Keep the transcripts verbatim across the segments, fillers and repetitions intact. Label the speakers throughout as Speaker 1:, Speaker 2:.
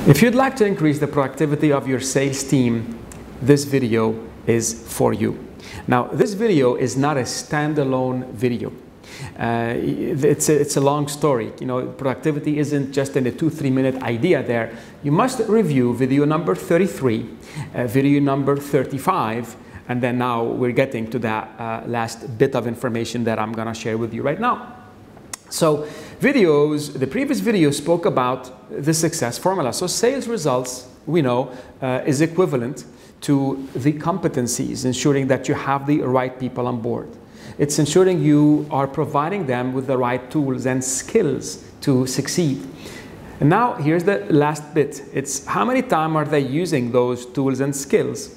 Speaker 1: If you'd like to increase the productivity of your sales team, this video is for you. Now, this video is not a standalone video. Uh, it's, a, it's a long story. You know, productivity isn't just in a two, three minute idea there. You must review video number thirty-three, uh, video number thirty-five, and then now we're getting to that uh, last bit of information that I'm going to share with you right now. So videos, the previous video spoke about the success formula. So sales results, we know, uh, is equivalent to the competencies, ensuring that you have the right people on board. It's ensuring you are providing them with the right tools and skills to succeed. And now here's the last bit. It's how many times are they using those tools and skills?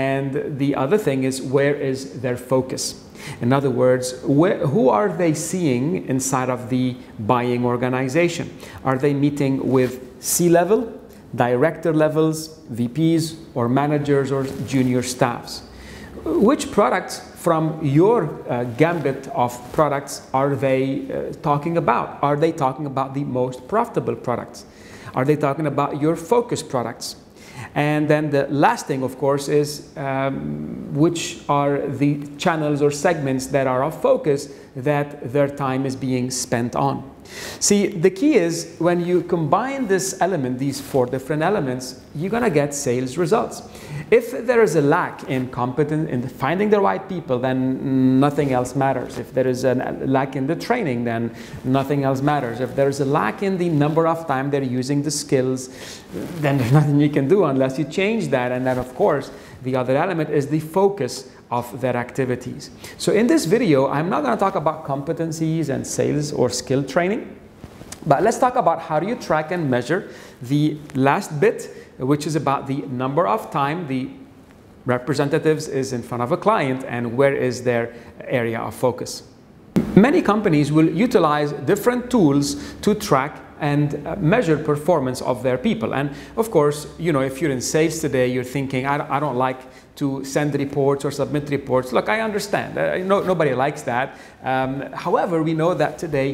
Speaker 1: And the other thing is, where is their focus? In other words, where, who are they seeing inside of the buying organization? Are they meeting with C-level, director levels, V Ps, or managers, or junior staffs? Which products from your uh, gambit of products are they uh, talking about? Are they talking about the most profitable products? Are they talking about your focus products? And then the last thing, of course, is um, which are the channels or segments that are of focus that their time is being spent on. See, the key is when you combine this element, these four different elements, you're going to get sales results. If there is a lack in competence, in finding the right people, then nothing else matters. If there is a lack in the training, then nothing else matters. If there is a lack in the number of time they're using the skills, then there's nothing you can do unless you change that. And then, of course, the other element is the focus of their activities. So in this video, I'm not going to talk about competencies and sales or skill training, but let's talk about how do you track and measure the last bit, which is about the number of time the representatives is in front of a client and where is their area of focus. Many companies will utilize different tools to track and uh, measure performance of their people. And of course, you know, if you're in sales today, you're thinking, I don't, I don't like to send reports or submit reports. Look, I understand. Uh, no, nobody likes that. Um, however, we know that today,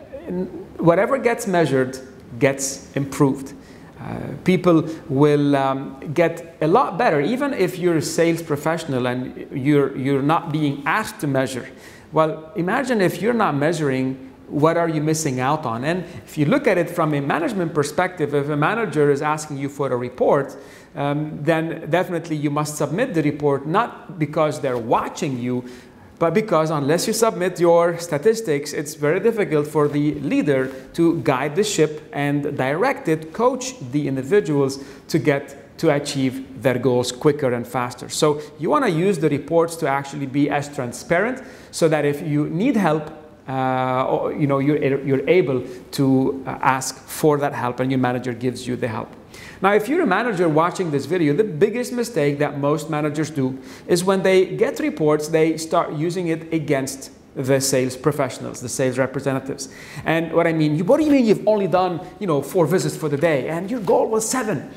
Speaker 1: whatever gets measured gets improved. Uh, people will um, get a lot better, even if you're a sales professional and you're, you're not being asked to measure. Well, imagine if you're not measuring, what are you missing out on? And if you look at it from a management perspective, if a manager is asking you for a report, um, then definitely you must submit the report, not because they're watching you, but because unless you submit your statistics, it's very difficult for the leader to guide the ship and direct it, coach the individuals to get to achieve their goals quicker and faster. So you want to use the reports to actually be as transparent so that if you need help, uh, or, you know, you're, you're able to uh, ask for that help and your manager gives you the help. Now, if you're a manager watching this video, the biggest mistake that most managers do is when they get reports, they start using it against the sales professionals, the sales representatives. And what I mean, what do you mean you've only done, you know, four visits for the day and your goal was seven?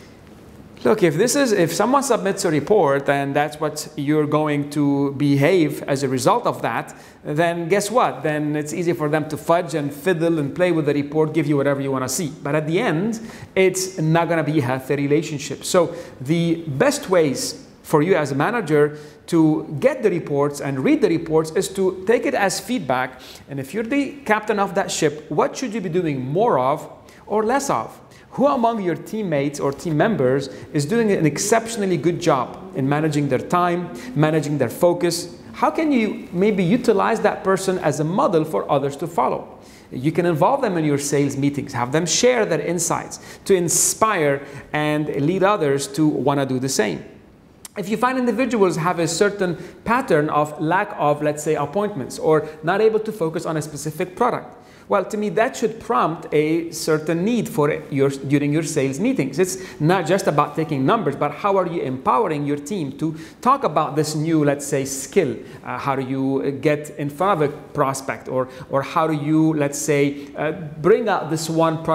Speaker 1: Look, if this is, if someone submits a report and that's what you're going to behave as a result of that, then guess what? Then it's easy for them to fudge and fiddle and play with the report, give you whatever you want to see. But at the end, it's not going to be a healthy relationship. So the best ways for you as a manager to get the reports and read the reports is to take it as feedback. And if you're the captain of that ship, what should you be doing more of or less of? Who among your teammates or team members is doing an exceptionally good job in managing their time, managing their focus? How can you maybe utilize that person as a model for others to follow? You can involve them in your sales meetings, have them share their insights to inspire and lead others to want to do the same. If you find individuals have a certain pattern of lack of, let's say, appointments or not able to focus on a specific product, well, to me, that should prompt a certain need for your, during your sales meetings. It's not just about taking numbers, but how are you empowering your team to talk about this new, let's say, skill? Uh, how do you get in front of a prospect? Or, or how do you, let's say, uh, bring out this one product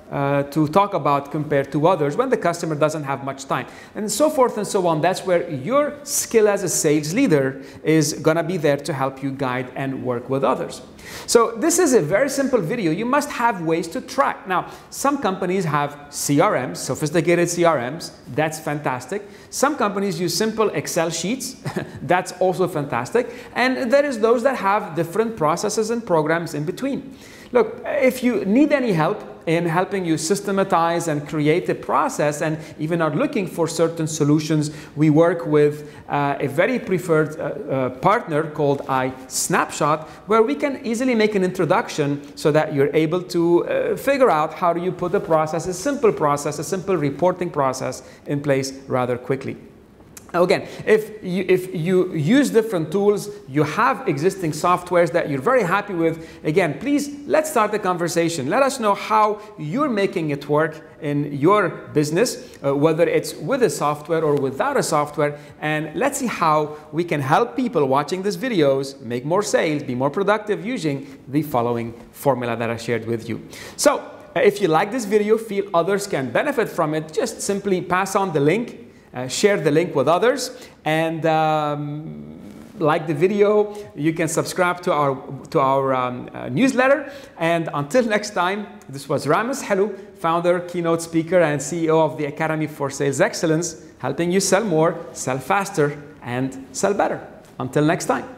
Speaker 1: uh, to talk about compared to others when the customer doesn't have much time, and so forth and so on. That's where your skill as a sales leader is gonna be there to help you guide and work with others. So this is a very simple video. You must have ways to track. Now, some companies have C R Ms, sophisticated C R Ms. That's fantastic. Some companies use simple Excel sheets. That's also fantastic. And there is those that have different processes and programs in between. Look, if you need any help in helping you systematize and create a process, and even are looking for certain solutions, we work with uh, a very preferred uh, uh, partner called iSnapshot, where we can easily make an introduction so that you're able to uh, figure out how do you put a process, a simple process, a simple reporting process in place rather quickly. Now again, if you, if you use different tools, you have existing softwares that you're very happy with, again, please, let's start the conversation. Let us know how you're making it work in your business, uh, whether it's with a software or without a software, and let's see how we can help people watching these videos make more sales, be more productive using the following formula that I shared with you. So, if you like this video, feel others can benefit from it, just simply pass on the link. Uh, share the link with others, and um, like the video. You can subscribe to our to our um, uh, newsletter. And until next time, this was Ramez Helou, founder, keynote speaker, and C E O of the Academy for Sales Excellence, helping you sell more, sell faster, and sell better. Until next time.